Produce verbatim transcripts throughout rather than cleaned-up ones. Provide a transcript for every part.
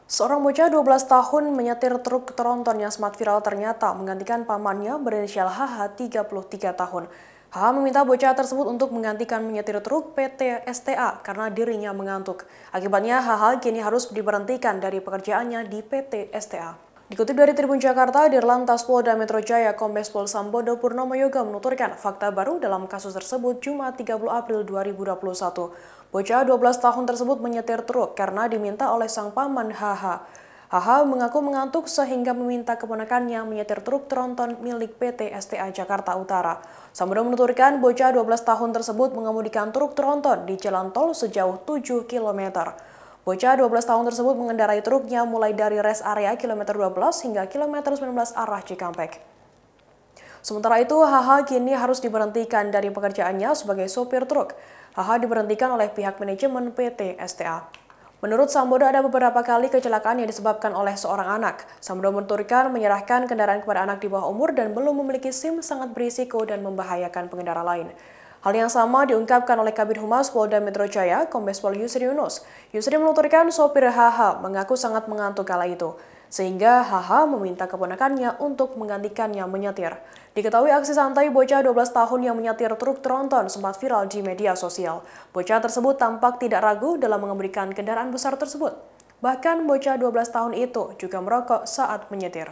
Seorang bocah dua belas tahun menyetir truk tronton yang sempat viral ternyata menggantikan pamannya berinisial H H tiga puluh tiga tahun. H H meminta bocah tersebut untuk menggantikan menyetir truk P T S T A karena dirinya mengantuk. Akibatnya H H kini harus diberhentikan dari pekerjaannya di P T S T A. Dikutip dari Tribun Jakarta, Dirlantas Polda Metro Jaya Kombes Pol Sambodo Purnomo Yoga menuturkan fakta baru dalam kasus tersebut Jumat tiga puluh April dua ribu dua puluh satu. Bocah dua belas tahun tersebut menyetir truk karena diminta oleh sang paman H H. H H mengaku mengantuk sehingga meminta keponakannya menyetir truk tronton milik P T S T A Jakarta Utara. Sambodo menuturkan bocah dua belas tahun tersebut mengemudikan truk tronton di jalan tol sejauh tujuh kilometer. Bocah dua belas tahun tersebut mengendarai truknya mulai dari rest area kilometer dua belas hingga kilometer sembilan belas arah Cikampek. Sementara itu, H H kini harus diberhentikan dari pekerjaannya sebagai sopir truk. H H diberhentikan oleh pihak manajemen P T S T A. Menurut Sambodo, ada beberapa kali kecelakaan yang disebabkan oleh seorang anak. Sambodo menuturkan menyerahkan kendaraan kepada anak di bawah umur dan belum memiliki SIM sangat berisiko dan membahayakan pengendara lain. Hal yang sama diungkapkan oleh Kabid Humas Polda Metro Jaya, Kombes Pol Yusri Yunus. Yusri menuturkan sopir H H mengaku sangat mengantuk kala itu, sehingga H H meminta keponakannya untuk menggantikannya menyetir. Diketahui aksi santai bocah dua belas tahun yang menyetir truk tronton sempat viral di media sosial. Bocah tersebut tampak tidak ragu dalam mengemudikan kendaraan besar tersebut. Bahkan bocah dua belas tahun itu juga merokok saat menyetir.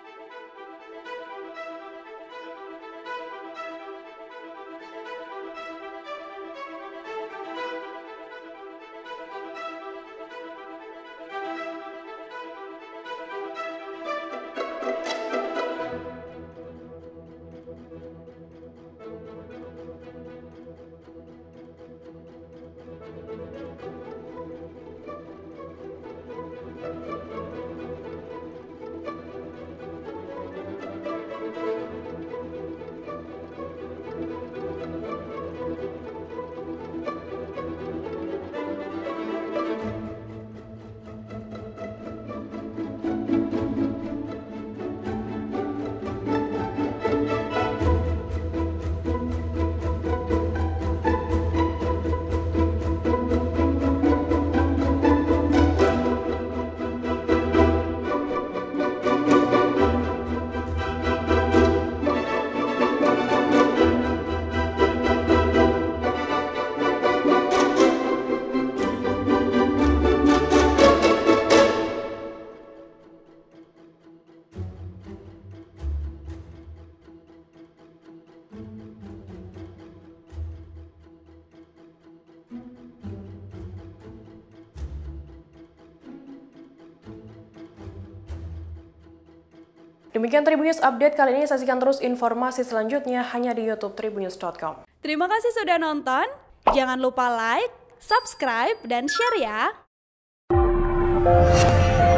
Demikian Tribun News Update kali ini, saksikan terus informasi selanjutnya hanya di YouTube tribunnews dot com. Terima kasih sudah nonton, jangan lupa like, subscribe, dan share ya!